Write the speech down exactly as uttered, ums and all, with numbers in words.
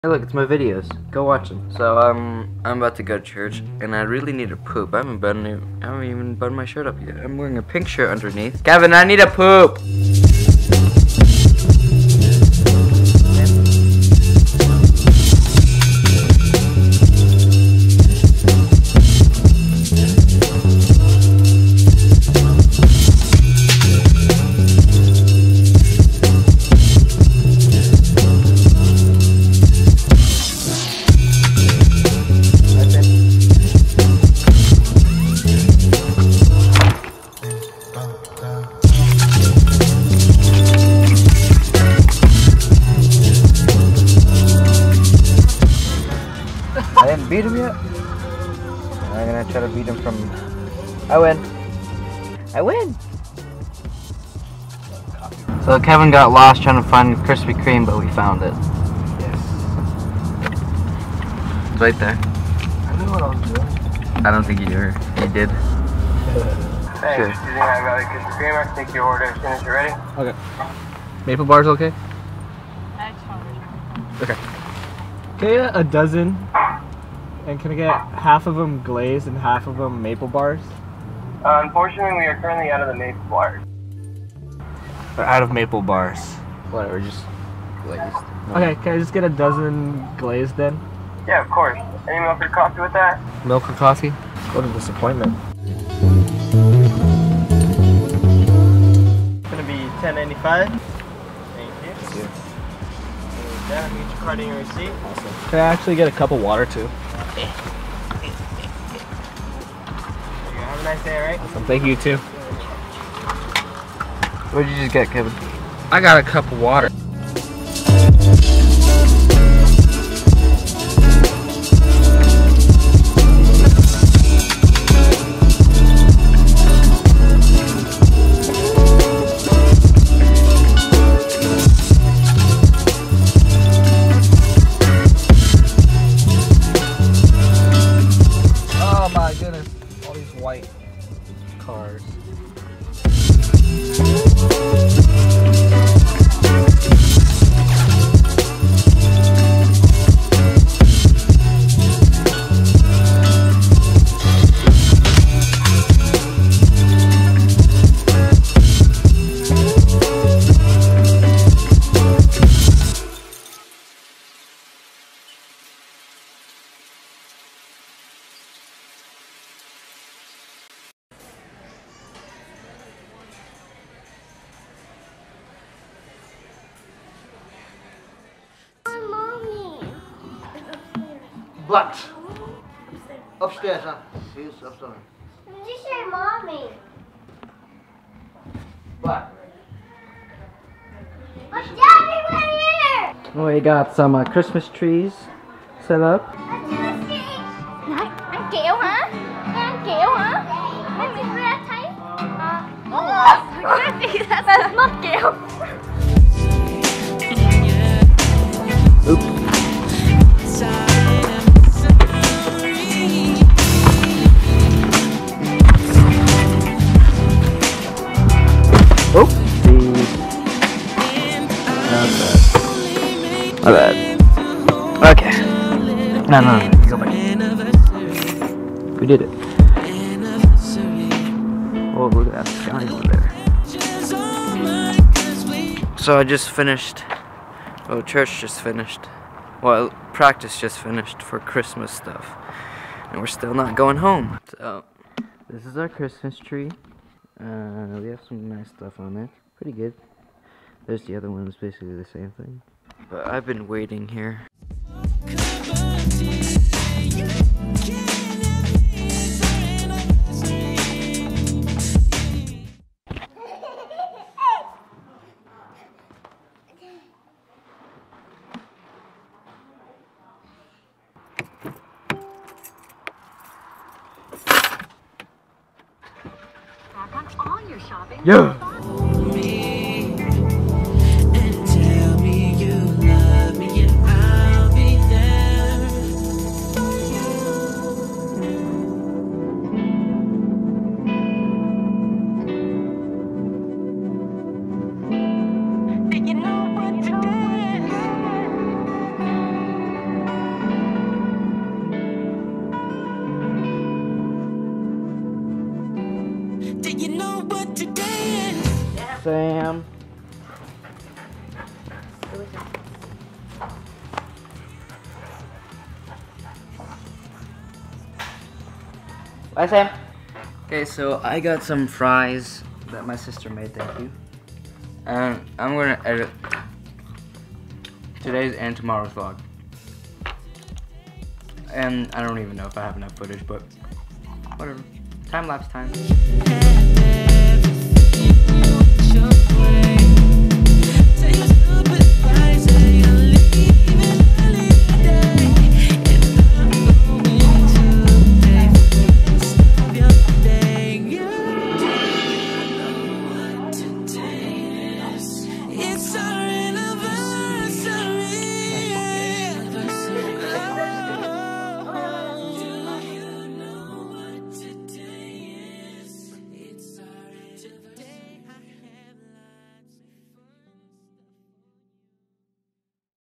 Hey look, it's my videos. Go watch them. So um, I'm about to go to church, and I really need to poop. I haven't buttoned, I haven't even buttoned my shirt up yet. I'm wearing a pink shirt underneath. Kevin, I need a poop. I didn't beat him yet. I'm gonna try to beat him from. I win. I win. So Kevin got lost trying to find Krispy Kreme, but we found it. Yes. It's right there. I knew what I was doing. I don't think you did. You did. Thanks. Sure. You think I got a Krispy Kreme? I can take your order as soon as you're ready. Okay. Maple bars okay? Okay. Can I get a dozen? And can I get half of them glazed and half of them maple bars? Uh, unfortunately, we are currently out of the maple bars. Or out of maple bars. Whatever, just glazed. Okay, can I just get a dozen glazed then? Yeah, of course. Any milk or coffee with that? Milk or coffee? What a disappointment. It's gonna be ten ninety-five. Thank you. Thank you. And that, get your card and your receipt. Awesome. Can I actually get a cup of water too? There you go. Have a nice day, alright? Awesome. Thank you too. What did you just get, Kevin? I got a cup of water. Oh my goodness, all these white cars. What? Upstairs, huh? He's upstairs. Did you say mommy? What? But Daddy, we're here! We got some uh, Christmas trees set up. Này, ăn kẹo hả? Ăn kẹo hả? Em bị ra thấy. Oh, that's not kẹo. Oops. My bad. Okay. No, no, no. Go back. We did it. Oh, look at that sky over there. So I just finished. Well, church just finished. Well, practice just finished for Christmas stuff. And we're still not going home. So, this is our Christmas tree. Uh, we have some nice stuff on it. Pretty good. There's the other one, it's basically the same thing. But I've been waiting here. Yeah. Sam. Bye, Sam. Okay, so I got some fries that my sister made, thank you. And I'm gonna edit today's and tomorrow's vlog. And I don't even know if I have enough footage, but whatever. Time lapse time. Everything you want your way. Take